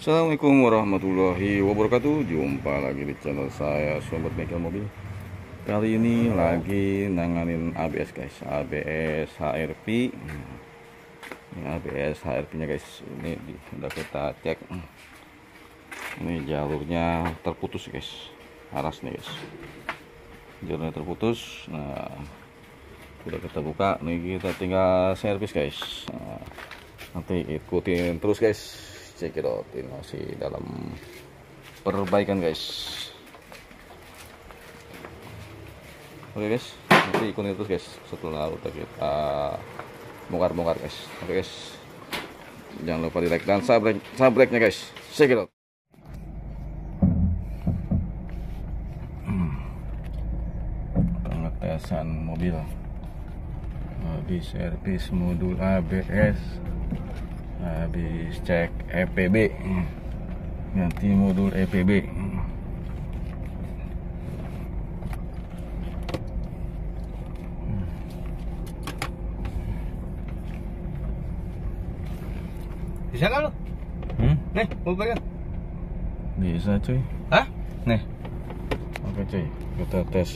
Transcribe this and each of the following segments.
Assalamualaikum warahmatullahi wabarakatuh. Jumpa lagi di channel saya, Sobat Bengkel Mobil. Kali ini lagi nanganin ABS guys, ABS HRV. Ini ABS HRV nya guys. Ini udah kita cek. Ini jalurnya terputus guys, aras nih guys, jalurnya terputus. Nah, udah kita buka. Nih kita tinggal servis guys. Nah, nanti ikutin terus guys, cekirotin masih dalam perbaikan guys. Oke guys, nanti ikutin terus guys setelah udah kita bongkar-bongkar guys. Oke guys, jangan lupa di like dan subscribe nya guys. Cekirot. Pengetesan mobil, habis servis modul ABS, habis cek EPB, ganti modul EPB. Bisa kan lo? Nih, mau pegang? Bisa cuy. Hah? Nih. Oke cuy, kita tes.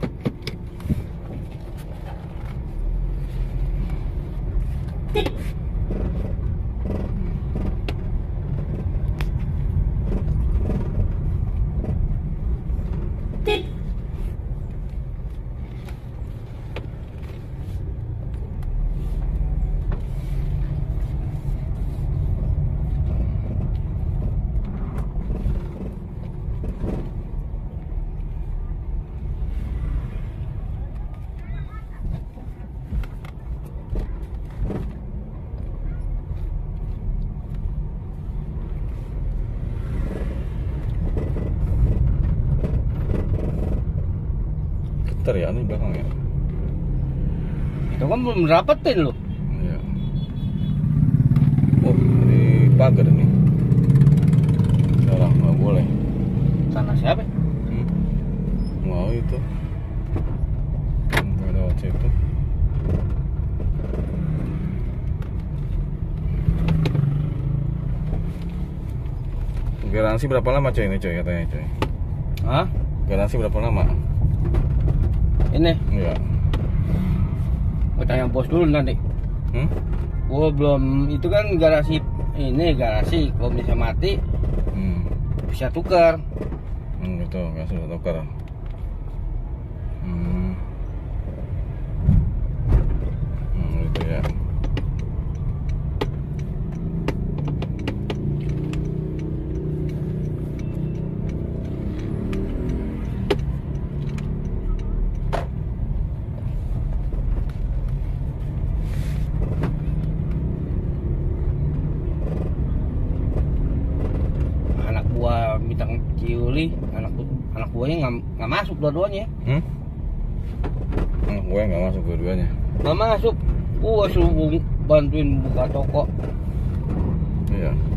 Getar ya nih belakang ya. Itu kan belum rapetin lo. Iya. Oh, ini pagar nih. Sekarang nggak boleh. Sana siapa? Mau itu. Nggak ada wajah itu. Garansi berapa lama coy ini coy katanya coy? Hah? Garansi berapa lama? Ini? Iya. Gue tanya bos dulu nanti. Gue belum, itu kan garasi, ini garasi, kalau bisa mati bisa tukar. Gitu, nggak sudah tukar. Gitu ya. Anak gua minta ciuli, anak buahnya nggak masuk dua-duanya. Anak gue nggak masuk dua-duanya. Nggak masuk. Gua suruh bantuin buka toko. Iya.